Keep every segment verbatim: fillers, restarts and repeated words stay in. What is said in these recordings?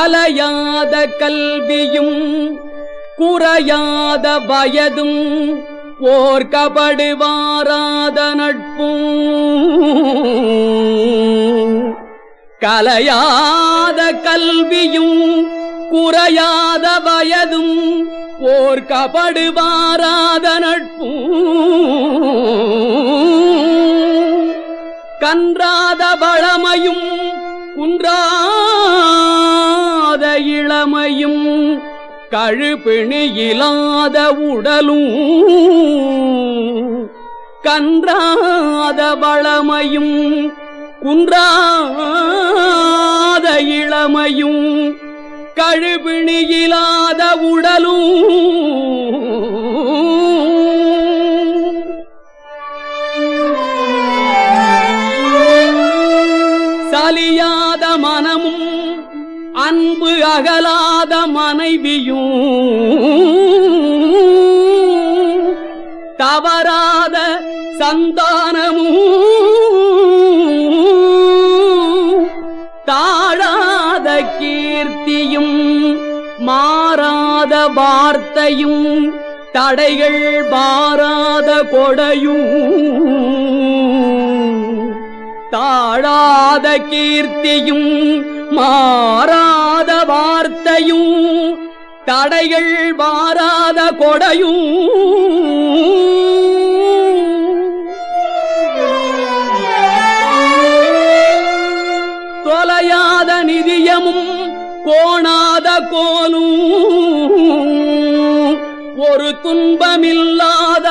கலையாத கல்வியும் குறையாத வயதும் ஓர்கபடுவாராத நட்பும் கலையாத கல்வியும் குறையாத வயதும் ஓர்கபடுவாராத நட்பும் கன்றாத வளமையும் குன்றாத இளமையும் கழுபிணியிலாத உடலும் கன்றாத வளமையும் குன்றாத இளமையும் கழுபிணியிலாத உடலும் சலியாத மனமும் அன்பு அகலாத மனைவியும் தவறாத சந்தானமும் தாழாத கீர்த்தியும் மாறாத வார்த்தையும் தடைகள் பாராத கொடையும் தாழாத கீர்த்தியும் மாறாத வார்த்தையும் தடைகள் பாராத கொடையும் தொலையாத நிதியமும் கோணாத கோலும் ஒரு துன்பமில்லாத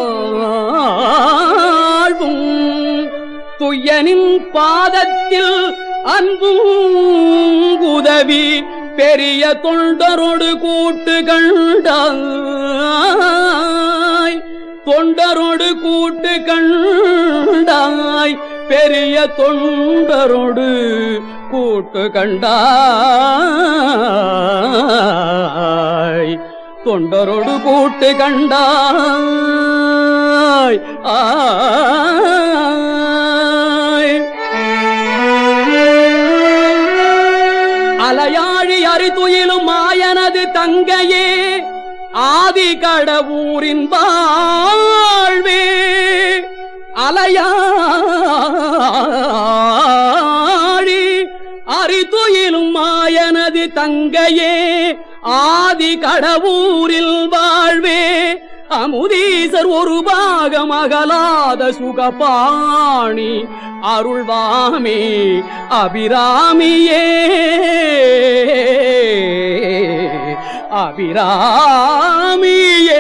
வாழ்வும் துய்யனின் பாதத்தில் அன்பும் உதவி பெரிய தொண்டரோடு கூட்டு கண்டாய் தொண்டரோடு கூட்டு கண்டாய் பெரிய தொண்டரோடு கூட்டு கண்டாய் தொண்டரோடு கூட்டு கண்டாய் ஆய் அலையாழி அறிதுயிலும் மாயனது தங்கையே ஆதி கடவுரின் வாழ்வே அலையாழி அறிதுயிலும் மாயனது தங்கையே ஆதி கடவுரில் வாழ்வே அமுதீசர் ஒரு பாகம் அகலாத சுகபாணி அருள்வாமே அபிராமியே அபிராமியே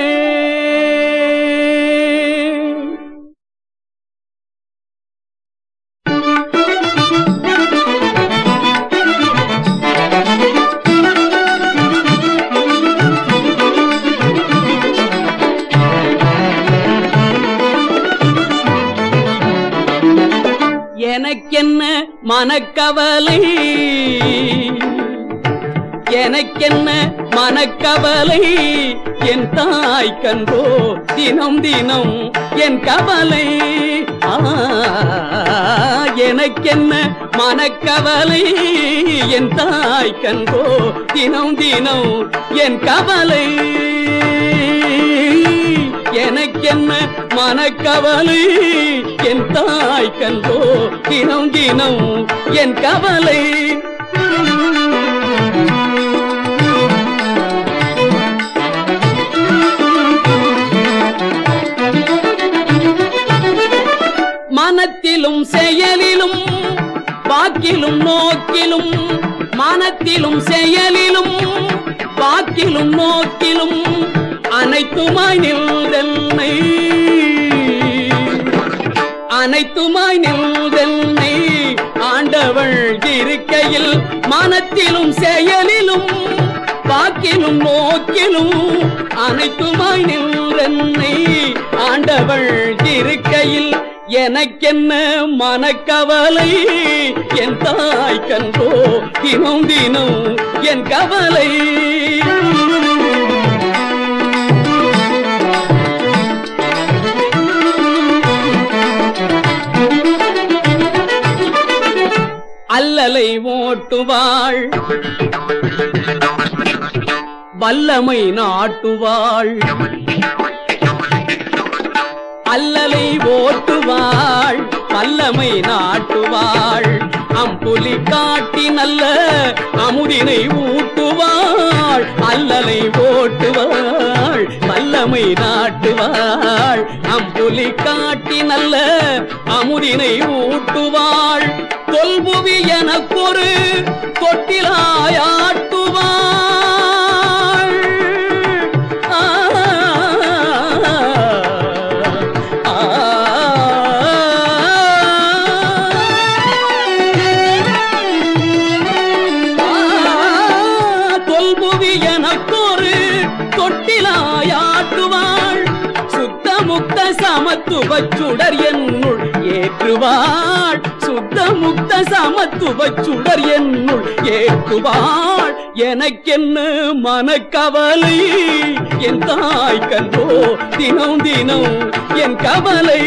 எனக்கென்ன மனக்கவலை எனக்கென்ன மனக்கவலை என் தாய் கண்டோ தினம் தினம் என் கவலை எனக்கென்ன மனக்கவலை என் தாய் கண்டோ தினம் தினம் என் கவலை எனக்கென்ன மனக்கவலை என் தாய் கண்டோ தினம் தினம் என் கவலை மனத்திலும் செயலிலும் வாக்கிலும் நோக்கிலும் மனத்திலும் செயலிலும் வாக்கிலும் நோக்கிலும் அனைத்துமாய் நின்றென்னை அனைத்துமாய் நின்றென்னை ஆண்டவள் இருக்கையில் மனத்திலும் செயலிலும் வாக்கிலும் நோக்கிலும் அனைத்துமாய் நின்றென்னை ஆண்டவள் இருக்கையில் எனக்கென்ன மனக்கவலை என் தாய் கண்டோ தினம் தினம் என் கவலை அல்லலை ஓட்டுவாள் வல்லமை நாட்டுவாள், அல்லலை ஓட்டுவாள், வல்லமை நாட்டுவாள். அம்புலி காட்டி நல்ல அமுதினை ஊட்டுவாள், அல்லலை ஓட்டுவாள், வல்லமை நாட்டுவாள். அம்புலி காட்டி நல்ல அமுதினை ஊட்டுவாள். தொல்புவி எனக்கொரு தொட்டிலாயாட்டுவாள். தொல்புவி எனக்கொரு தொட்டிலாயாட்டுவாள். சுத்த முக்த சமத்துவ சுடர் என்னுள் ஏற்றுவாள், சுத்த முக்த சமத்துவ சுடர் என்னுள் ஏற்றுவாள். எனக்கென்ன மனக்கவலை என் தாய் கண்டோ தினம் தினம் என் கவலை.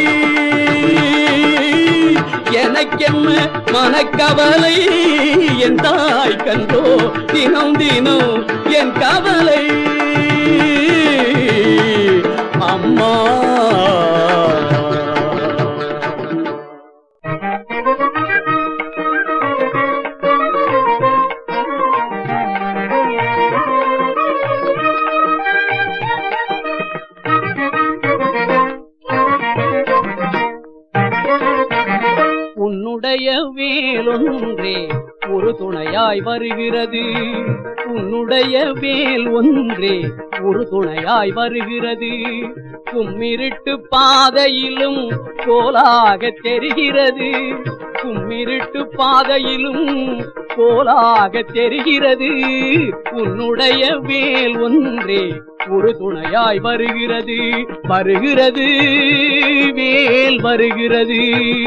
எனக்கென்ன மனக்கவலை என் தாய் கண்டோ தினம் தினம் என் கவலை. அம்மா உன்னுடைய வேலொன்றே ஒரு துணையாய் வருகிறது, உன்னுடைய வேல் ஒன்றே ஒரு துணையாய் வருகிறது. கும்மிருட்டு பாதையிலும் கோலாக தெரிகிறது, கும்மிருட்டு பாதையிலும் கோலாக தெரிகிறது. உன்னுடைய வேல் ஒன்றே ஒரு துணையாய் வருகிறது, வருகிறது வேல் வருகிறது.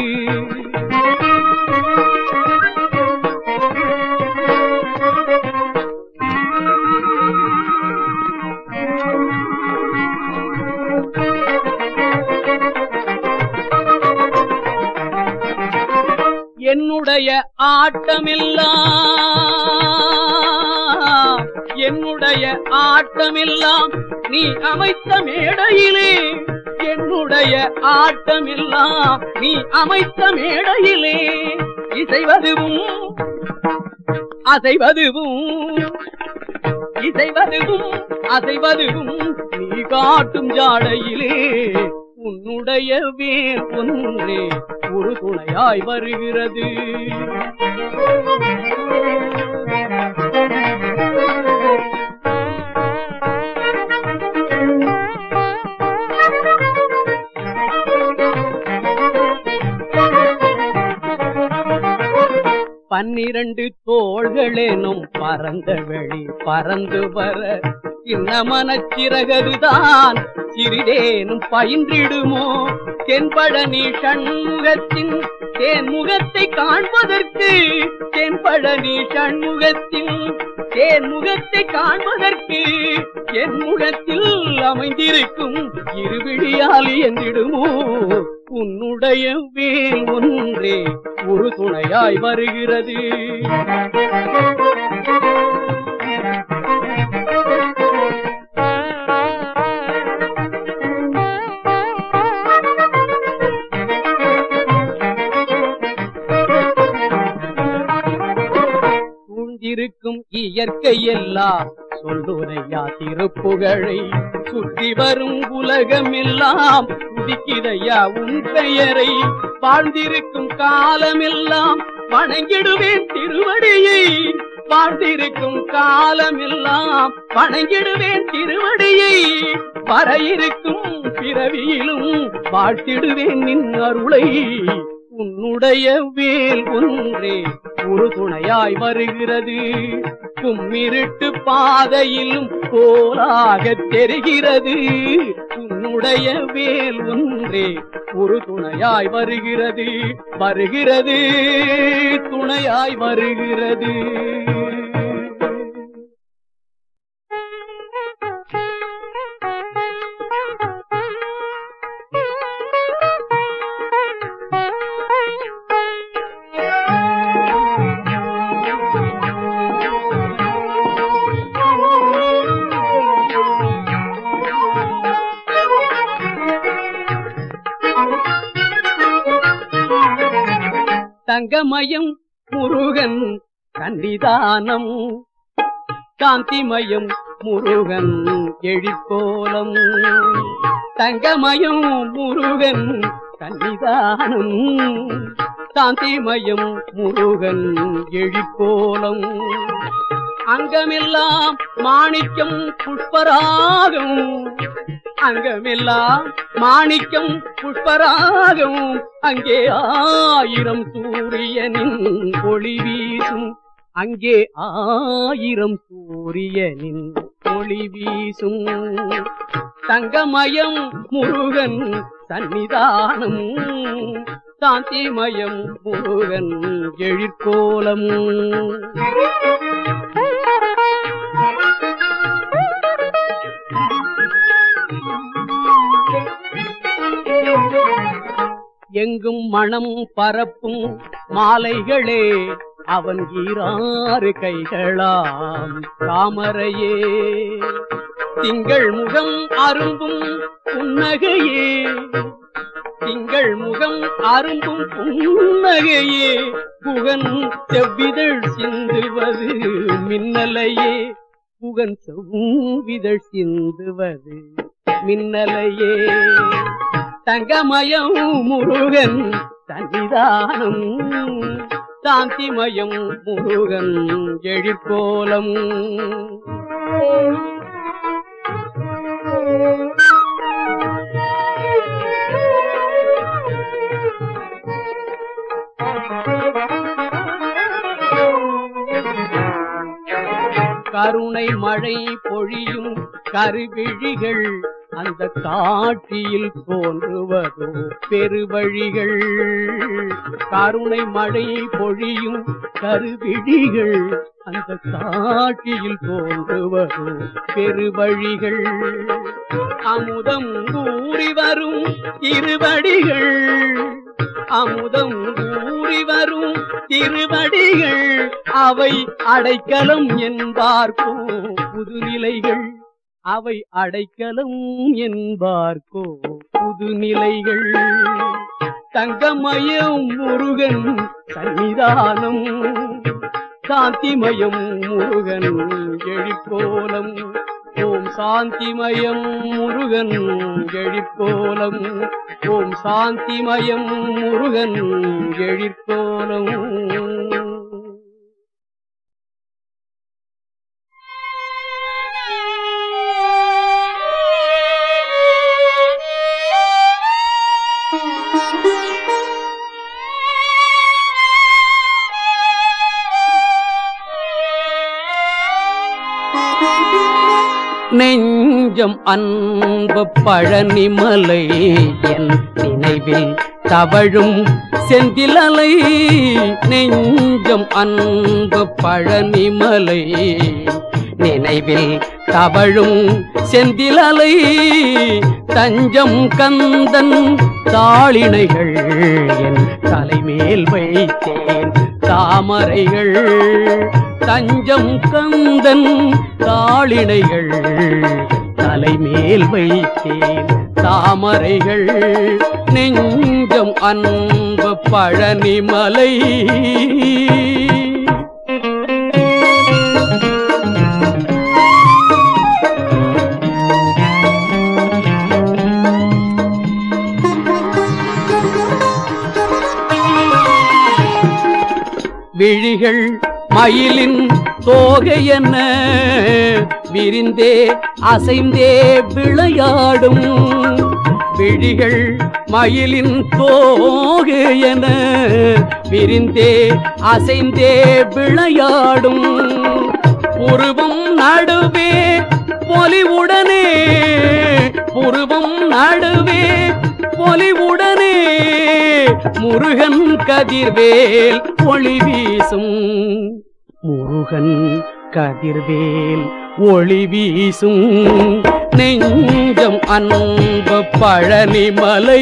என்னுடைய ஆட்டமெல்லாம், என்னுடைய ஆட்டமெல்லாம் நீ அமைத்த மேடையிலே, என்னுடைய ஆட்டமெல்லாம் நீ அமைத்த மேடையிலே. இசைவதுவும் அசைவதுவும், இசைவதுவும் அசைவதுவும் நீ காட்டும் ஜாடையிலே. உன்னுடைய வேல் ஒன்றே ஒரு துணையாய் வருகிறது. பன்னிரண்டு தோள்களேனும் பறந்த வெளி பறந்து வர இன்ன மனச்சிறகதுதான் சிறிதேனும் பயின்றிடுமோ. தென்பழனி சண்முகத்தின் தேன்முகத்தை காண்பதற்கு, தென்பழனி சண்முகத்தின் தேன்முகத்தை காண்பதற்கு என் முகத்தில் அமைந்திருக்கும் இருவிழியால் என்றிடுமோ. உன்னுடைய வேல் ஒன்றே ஒரு துணையாய் வருகிறது. சூழ்ந்திருக்கும் இயற்கை எல்லாம் சொல்லுரையா திருப்புகழை, சுற்றி வரும் உலகம் எல்லாம் உதிக்கிதையா உன் பெயரை. வாழ்ந்திருக்கும் காலமெல்லாம் வணங்கிடுவேன் திருவடியை, வாழ்ந்திருக்கும் காலமெல்லாம் வணங்கிடுவேன் திருவடியை. வர இருக்கும் பிறவியிலும் வாழ்த்திடுவேன் நின் அருளை. உன்னுடைய வேல் ஒன்றே ஒரு துணையாய் வருகிறது. கும்மிருட்டு பாதையிலும் கோலாக தெரிகிறது. உன்னுடைய வேல் ஒன்றே ஒரு துணையாய் வருகிறது, வருகிறது துணையாய் வருகிறது. தங்கமயம் முருகன் கன்னிதானம் காந்திமயம் முருகன் எழிற்கோலம் தங்கமயம் முருகன் கன்னிதானம் காந்திமயம் முருகன் எழிற்கோலம் அங்கமெல்லாம் மாணிக்கம் புஷ்பராகம் அங்கமெல்லாம் மாணிக்கம் புஷ்பராகம் அங்கே ஆயிரம் சூரியனின் ஒளி வீசும் அங்கே ஆயிரம் சூரியனின் ஒளி வீசும் தங்கமயம் முருகன் சன்னிதானம் சாந்திமயம் முருகன் எழிற்கோலம் எங்கும் மணம் பரப்பும் மாலைகளே அவன் ஈராறு கைகளாம் தாமரையே திங்கள் முகம் அரும்பும் புன்னகையே திங்கள் முகம் அரும்பும் புன்னகையே புகன் செவ்விதழ் சிந்துவது மின்னலையே புகன் செவ்விதழ் சிந்துவது மின்னலையே தங்கமயம் முருகன் சன்னிதானம் சாந்திமயம் முருகன் எழிற்கோலம் கருணை மழை பொழியும் கருவிழிகள் அந்த காட்சியில் தோன்றுவதோ பெருவழிகள் கருணை மழை பொழியும் கருவிழிகள் அந்த காட்சியில் தோன்றுவதோ பெருவழிகள் அமுதம் கூறி வரும் திருவடிகள் அமுதம் கூறி வரும் திருவடிகள் அவை அடைக்கலம் என்பார்க்கோ புதுநிலைகள் அவை அடைக்கலம் என்பார்க்கோ புதுநிலைகள் தங்கமயம் முருகன் சன்னிதானம் சாந்திமயம் முருகன் எழிற்கோலம் ஓம் சாந்திமயம் முருகன் எழிற்கோலம் ஓம் சாந்திமயம் முருகன் எழிற்கோலம் நெஞ்சம் அன்பு பழனிமலை என் நினைவில் தவழும் செந்திலலை நெஞ்சம் அன்பு பழனிமலை நினைவில் தவழும் செந்திலலை தஞ்சம் கந்தன் தாளிணைகள் என் தலைமேல் வைத்தேன் தாமரைகள் தஞ்சம் கந்தன் தாளிணைகள் தலைமேல் வைத்தேன் தாமரைகள் நெஞ்சம் அன்பு பழனிமலை விழிகள் மயிலின் தோகையென விரிந்தே அசைந்தே விளையாடும் விழிகள் மயிலின் தோகையென விரிந்தே அசைந்தே விளையாடும் புருவம் நடுவே பொலிவுடனே புருவம் நடுவே பொலிவுடனே முருகன் கதிர்வேல் ஒளி வீசும் முருகன் கதிர்வேல் ஒளி வீசும் நெஞ்சம் அன்பு பழனிமலை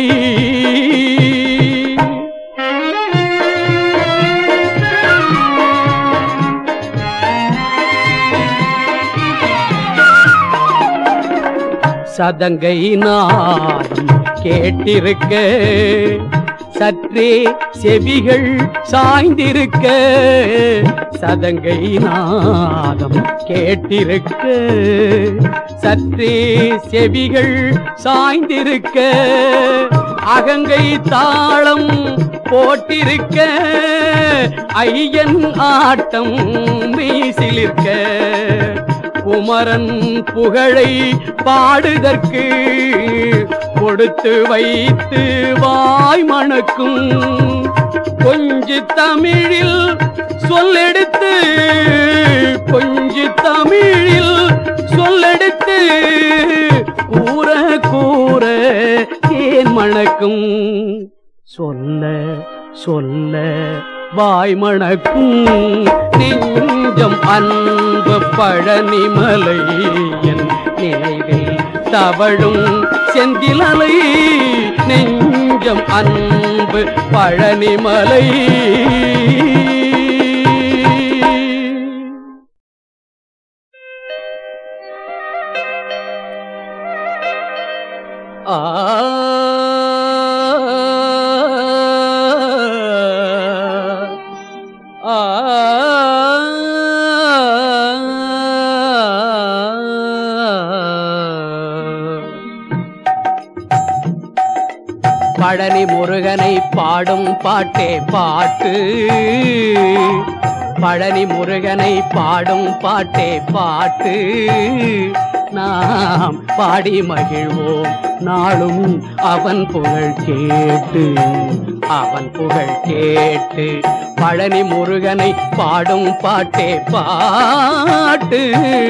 சதங்கை நாதம் கேட்டிருக்க சற்றே செவிகள் சாய்ந்திருக்க சதங்கை நாதம் கேட்டிருக்க சற்றே செவிகள் சாய்ந்திருக்க அகங்கை தாளம் போட்டிருக்க ஐயன் ஆட்டம் மீசிலிருக்க குமரன் புகழை பாடுதற்கு கொடுத்து வைத்து வாய் மணக்கும் கொஞ்சு தமிழில் சொல்லெடுத்து கொஞ்சு தமிழில் சொல்லெடுத்து கூற கூற ஏன் மணக்கும் சொல்ல சொல்ல வாய் மணக்கும் நெஞ்சம் அன்பு பழனிமலை என் நினைவில் தவழும் செந்திலலை நெஞ்சம் அன்பு பழனிமலை ஆ பழனி முருகனை பாடும் பாட்டே பாட்டு பழனி முருகனை பாடும் பாட்டே பாட்டு நாம் பாடி மகிழ்வோம் நாளும் அவன் புகழ் கேட்டு அவன் புகழ் கேட்டு பழனி முருகனை பாடும் பாட்டே பாட்டு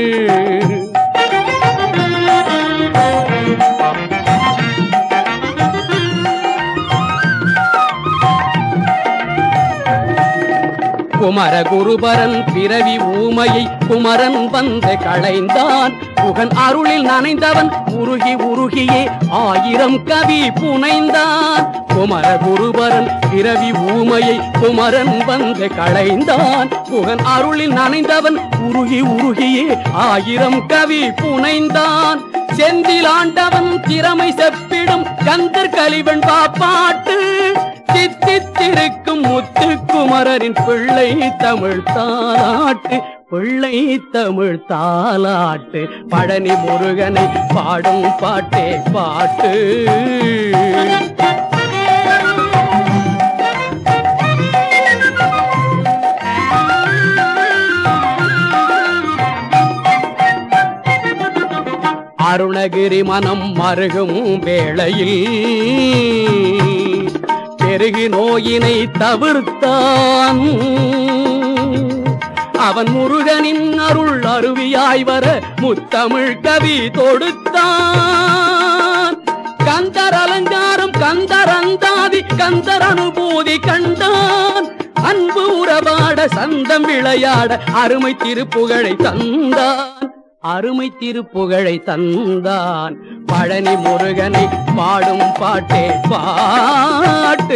குமர குருபரன் பிறவி ஊமையை குமரன் வந்து களைந்தான் புகன் அருளில் நனைந்தவன் உருகி உருகியே ஆயிரம் கவி புனைந்தான் குமர குருபரன் பிறவி ஊமையை குமரன் வந்து களைந்தான் புகன் அருளில் நனைந்தவன் உருகி உருகியே ஆயிரம் கவி புனைந்தான் செந்திலாண்டவன் திறமை செப்பிடும் கந்தர் கலிவன் பாப்பாட்டு தித்தித்திருக்கும் முத்துக்குமரரின் பிள்ளை தமிழ் தாலாட்டு பிள்ளை தமிழ் தாலாட்டு பழனி முருகனை பாடும் பாட்டே பாட்டு அருணகிரி மனம் மருகும் வேளையில் பெருகு நோயினை தவிர்த்தான் அவன் முருகனின் அருள் அருவியாய் வர முத்தமிழ் கவி தொடுத்தான் கந்தர் அலங்காரம் கந்தர் அந்தாதி கந்தர் அனுபூதி கண்டான் அன்பு உறவாட சந்தம் விளையாட அருமை திருப்புகழை தந்தான் அருமை திருப்புகழை தந்தான் பழனி முருகனை பாடும் பாட்டே பாட்டு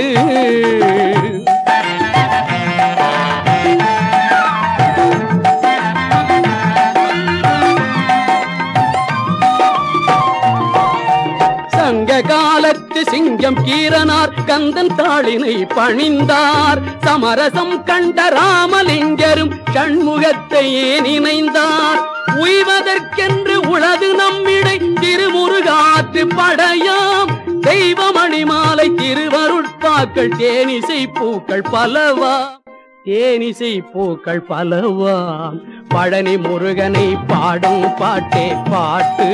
சங்க காலத்து சிங்கம் கீரனார் கந்தன் தாளினை பணிந்தார் சமரசம் கண்ட ராமலிங்கரும் சண்முகத்தையே நினைந்தார் உய்வதற்கென்று உளது நம்மிடை திருமுருகாற்று படையாம் தெய்வமணி மாலை திருவருட்பாக்கள் தேனிசை பூக்கள் பலவா தேனிசை பூக்கள் பலவாம் பழனி முருகனை பாடும் பாட்டே பாட்டு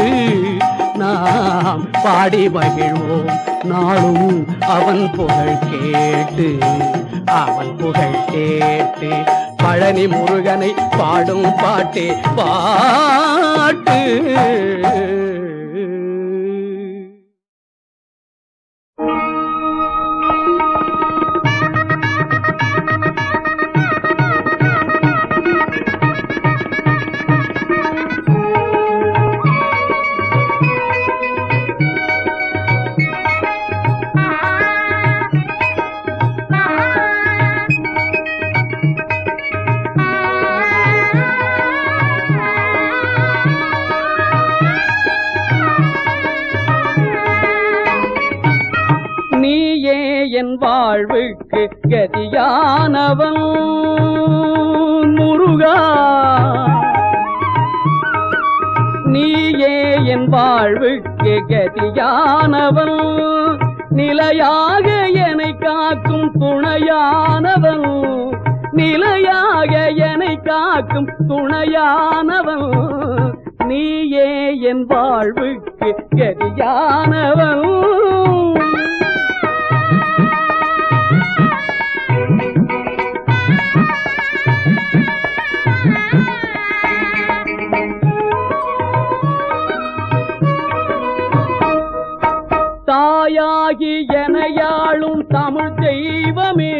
நாம் பாடி மகிழ்வோம் நாளும் அவன் புகழ் கேட்டு அவன் புகழ் கேட்டு பழனி முருகனை பாடும் பாட்டே பாட்டு என் வாழ்வுக்கு கதியானவன் முருகா நீயே என் வாழ்வுக்கு கதியானவன் நிலையாக என்னை காக்கும் துணையானவன் நிலையாக என்னை காக்கும் துணையானவன் நீயே என் வாழ்வுக்கு கதியானவன் தாயாகி எனையாளும் தமிழ் தெய்வமே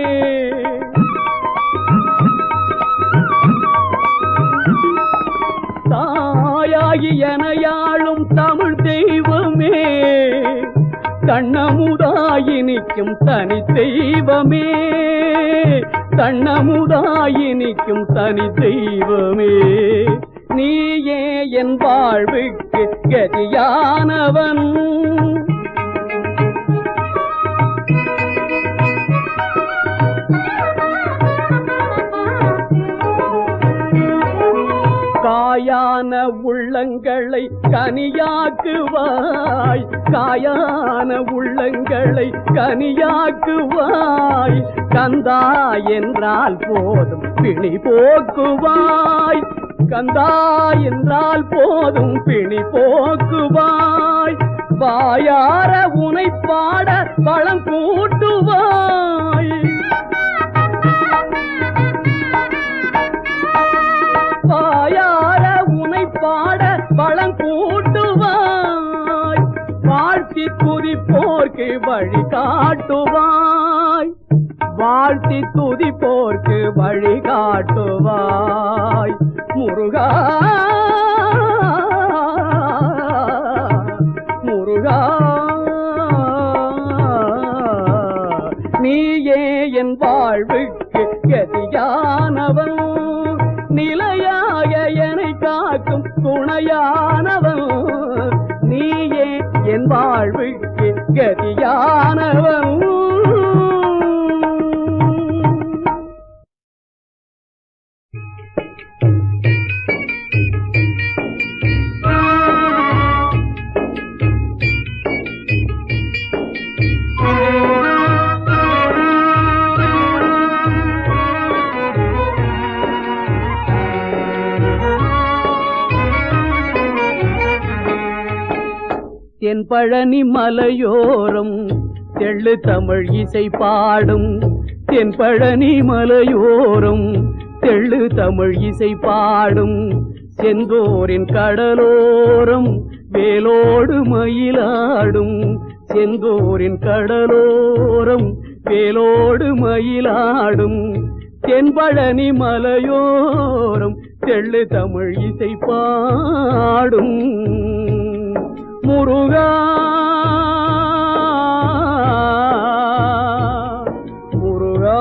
தாயாகி எனையாளும் தமிழ் தெய்வமே கண்ணமுதாயினிக்கும் தனி தெய்வமே கண்ணமுதாயினிக்கும் தனி தெய்வமே நீயே என் வாழ்வுக்கு கதியானவன் காயான உள்ளங்களை கனியாக்குவாய் காயான உள்ளங்களை கனியாக்குவாய் கந்தா என்றால் போதும் பிணி போக்குவாய் கந்தா என்றால் போதும் பிணி போக்குவாய் வாயார உனை பாட வளம் கூட்டுவாய் வாயார உனை பாட வளம் கூட்டுவாய் வாழ்த்தி துதிப்போர்க்கு வழி காட்டுவாய் வாழ்த்தி துதிப்போர்க்கு வழி காட்டுவாய் முருகா முருகா நீயே என் வாழ்வுக்கு கதியானவன் நிலையாக என்னை காக்கும் துணையானவன் நீயே என் வாழ்வுக்கு கதியானவன் தென்பழனி மலையோரம் தெள்ளு தமிழ் இசை பாடும் தென்பழனி மலையோரம் தெள்ளு தமிழ் இசை பாடும் செந்தூரின் கடலோரம் வேலோடு மயிலாடும் செந்தூரின் கடலோரம் வேலோடு மயிலாடும் தென்பழனி மலையோரம் தெள்ளு தமிழ் இசை பாடும் முருகா முருகா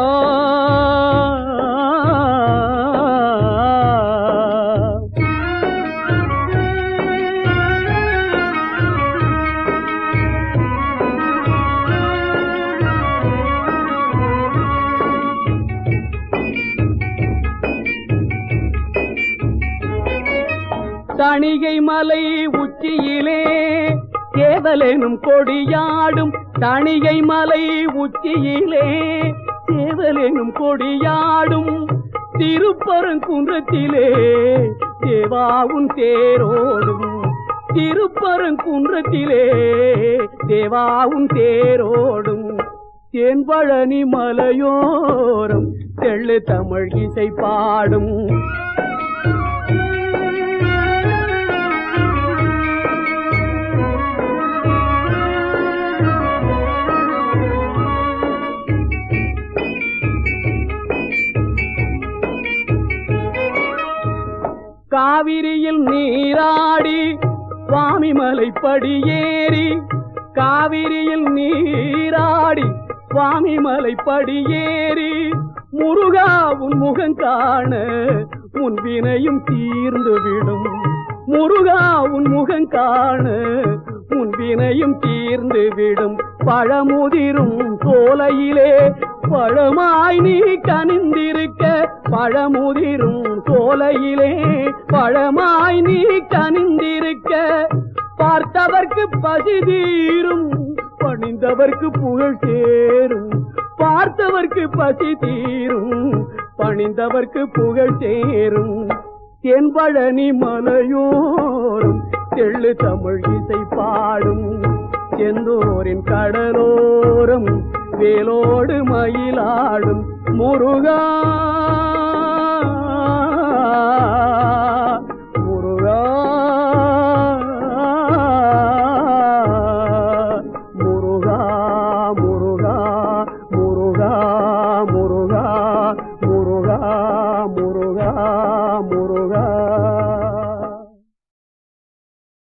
தணிகை மலை உச்சியிலே சேவலெனும் கொடியாடும் தணிகை மலை உச்சியிலே சேவலெனும் கொடியாடும் திருப்பரங்குன்றத்திலே தேவாவும் தேரோடும் திருப்பரங்குன்றத்திலே தேவாவும் தேரோடும் தென்பழனி மலையோரம் தெள்ளு தமிழ் இசை பாடும் காவிரியில் நீராடி சுவாமிமலை படியேறி காவிரியில் நீராடி சுவாமிமலை படியேறி முருகா உன் முகம் காண உன் வினையும் தீர்ந்துவிடும் முருகா உன் முகம் காண உன் வினையும் தீர்ந்துவிடும் பழமுதிரும் சோலையிலே பழமாய் நீ கனிந்திருக்க பழமுதிரும் சோலையிலே பழமாய் நீ கனிந்திருக்க பார்த்தவர்க்கு பசி தீரும் பணிந்தவர்க்கு புகழ் சேரும் பார்த்தவர்க்கு பசி தீரும் பணிந்தவர்க்கு புகழ் சேரும் தென்பழனி மலையோரும் தெள்ளு தமிழ் இசை பாடும் செந்தூரின் கடலோரம் வேலோடு மயிலாடும் முருகா முருகா முருகா முருகா முருகா முருகா முருகா முருகா முருகா